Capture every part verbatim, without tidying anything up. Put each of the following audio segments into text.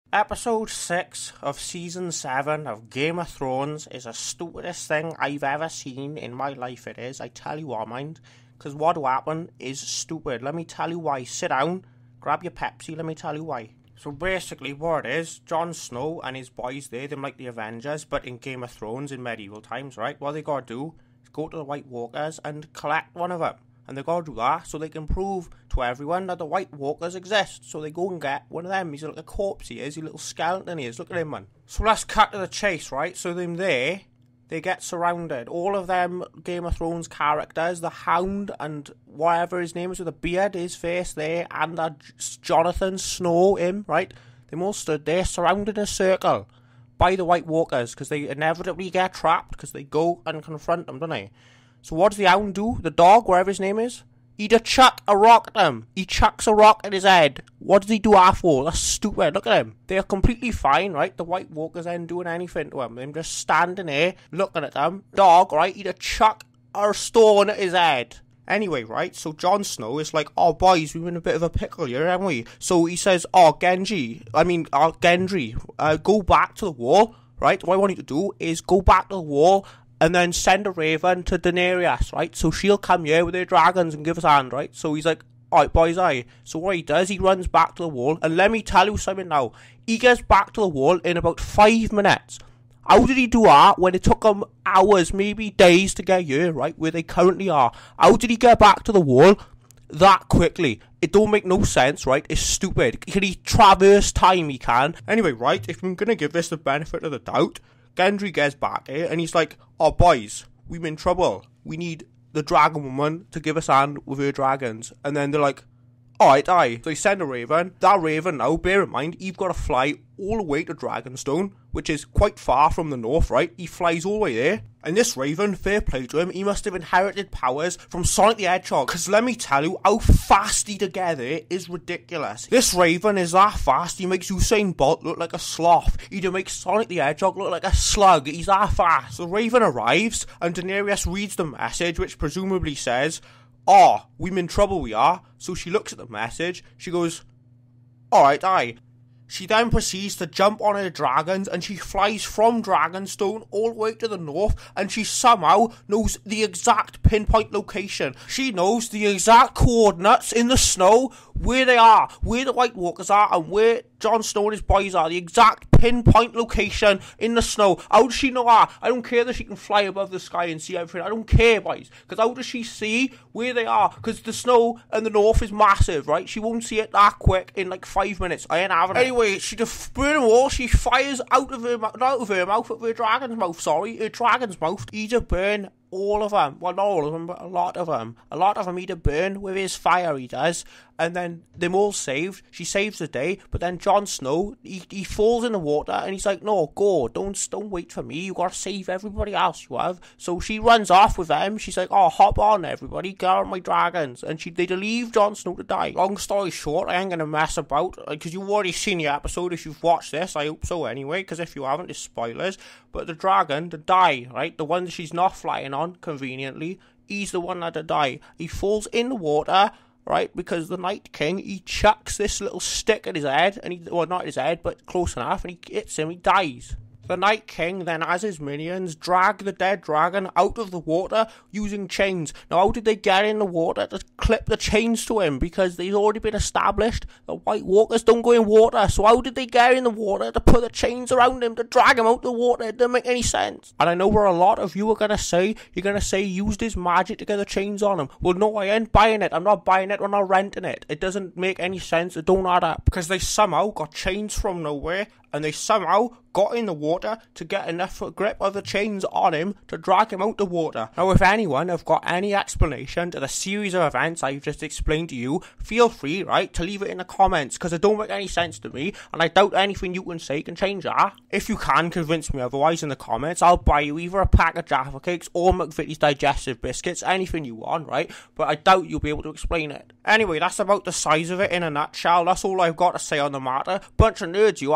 Episode six of Season seven of Game of Thrones is the stupidest thing I've ever seen in my life, it is. I tell you what, mind. Because what will happen is stupid. Let me tell you why. Sit down, grab your Pepsi, let me tell you why. So basically what it is, Jon Snow and his boys there, they're like the Avengers, but in Game of Thrones in medieval times, right? What they gotta do is go to the White Walkers and collect one of them. And they gotta do that so they can prove to everyone that the White Walkers exist. So they go and get one of them. He's like a corpse, he is. He's a little skeleton, he is. Look at him, man. So let's cut to the chase, right? So them there, they get surrounded. All of them Game of Thrones characters, the Hound and whatever his name is with a beard, his face there, and that Jonathan Snow, him, right? They all stood there surrounded in a circle by the White Walkers because they inevitably get trapped because they go and confront them, don't they? So what does the Hound do? The dog, whatever his name is? He just chuck a rock at them. He chucks a rock at his head. What does he do that for? That's stupid. Look at him. They're completely fine, right? The White Walkers ain't doing anything to him. They're just standing there, looking at them. Dog, right? He just chuck a stone at his head. Anyway, right? So Jon Snow is like, oh, boys, we're in a bit of a pickle here, haven't we? So he says, oh, Genji. I mean, uh, Gendry, uh, go back to the wall, right? What I want you to do is go back to the wall and then send a raven to Daenerys, right? So she'll come here with her dragons and give us a hand, right? So he's like, alright, boys, aye. So what he does, he runs back to the wall. And let me tell you something now. He gets back to the wall in about five minutes. How did he do that when it took him hours, maybe days to get here, right? Where they currently are. How did he get back to the wall that quickly? It don't make no sense, right? It's stupid. Can he traverse time? He can. Anyway, right? If I'm going to give this the benefit of the doubt, Gendry gets back here and he's like, oh, boys, we're in trouble. We need the dragon woman to give us a hand with her dragons. And then they're like, alright, aye. So they send a raven. That raven now, bear in mind, you've got to fly all the way to Dragonstone, which is quite far from the north, right? He flies all the way there. And this raven, fair play to him, he must have inherited powers from Sonic the Hedgehog. Because let me tell you, how fast he together is ridiculous. This raven is that fast, he makes Usain Bolt look like a sloth. He makes Sonic the Hedgehog look like a slug. He's that fast. The raven arrives, and Daenerys reads the message, which presumably says, oh, we're in trouble, we are. So she looks at the message, she goes, alright, aye. She then proceeds to jump on her dragons and she flies from Dragonstone all the way to the north, and she somehow knows the exact pinpoint location. She knows the exact coordinates in the snow, where they are, where the White Walkers are, and where Jon Snow and his boys are. The exact pinpoint location in the snow. How does she know that? I don't care that she can fly above the sky and see everything. I don't care, boys. Because how does she see where they are? Because the snow in the north is massive, right? She won't see it that quick in like five minutes. I ain't having it. Anyway, she just burning wall. She fires out of her mouth, not out of her mouth, out of her dragon's mouth, sorry. Her dragon's mouth. He just burn all of them. Well, not all of them, but a lot of them. A lot of them he just burn with his fire, he does. And then them all saved. She saves the day. But then Jon Snow, he, he falls in the water and he's like, no, go. Don't, don't wait for me. You gotta save everybody else you have. So she runs off with them. She's like, oh, hop on, everybody. Get on my dragons. And she they leave Jon Snow to die. Long story short, I ain't gonna mess about. Because you've already seen the episode if you've watched this. I hope so anyway. Because if you haven't, it's spoilers. But the dragon, the die, right? The one that she's not flying on, conveniently, he's the one that to die. He falls in the water, right? Because the Night King, he chucks this little stick at his head, and he, well, not at his head, but close enough, and he hits him, he dies. The Night King then has his minions drag the dead dragon out of the water using chains. Now, how did they get in the water to clip the chains to him? Because they've already been established the White Walkers don't go in water. So how did they get in the water to put the chains around him to drag him out the water? It didn't make any sense. And I know where a lot of you are going to say, you're going to say he used his magic to get the chains on him. Well, no, I ain't buying it. I'm not buying it. I'm not renting it. It doesn't make any sense. It don't add up. Because they somehow got chains from nowhere, and they somehow got in the water to get enough grip of the chains on him to drag him out the water. Now, if anyone have got any explanation to the series of events I've just explained to you, feel free, right, to leave it in the comments, because it don't make any sense to me, and I doubt anything you can say can change that. If you can convince me otherwise in the comments, I'll buy you either a pack of Jaffa Cakes or McVitie's Digestive Biscuits, anything you want, right, but I doubt you'll be able to explain it. Anyway, that's about the size of it in a nutshell. That's all I've got to say on the matter. Bunch of nerds you are watching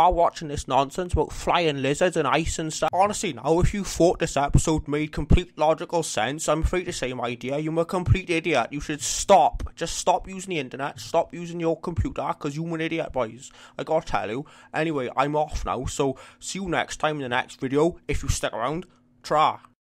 watching this nonsense about flying lizards and ice and stuff. Honestly now, if you thought this episode made complete logical sense, I'm free to say, my dear, you're a complete idiot. You should stop. Just stop using the internet. Stop using your computer, because you're an idiot, boys. I gotta tell you. Anyway, I'm off now, so see you next time in the next video. If you stick around, try.